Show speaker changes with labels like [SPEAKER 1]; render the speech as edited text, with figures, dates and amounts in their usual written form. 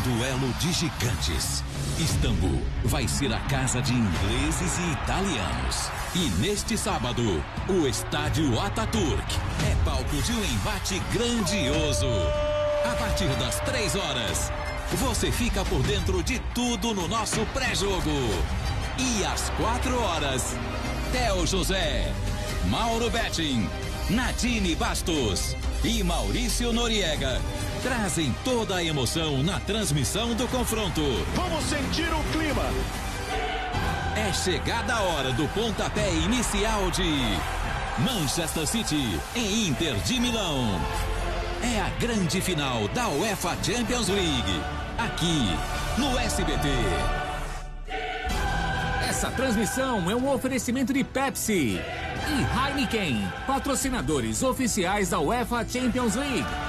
[SPEAKER 1] duelo de gigantes. Istambul vai ser a casa de ingleses e italianos. E neste sábado, o estádio Atatürk é palco de um embate grandioso. A partir das 3 horas, você fica por dentro de tudo no nosso pré-jogo. E às 4 horas, Theo José, Mauro Betting, Nadine Bastos e Maurício Noriega trazem toda a emoção na transmissão do confronto.
[SPEAKER 2] Vamos sentir o clima.
[SPEAKER 1] É chegada a hora do pontapé inicial de Manchester City e Inter de Milão. É a grande final da UEFA Champions League, aqui no SBT.
[SPEAKER 3] Essa transmissão é um oferecimento de Pepsi e Heineken, patrocinadores oficiais da UEFA Champions League.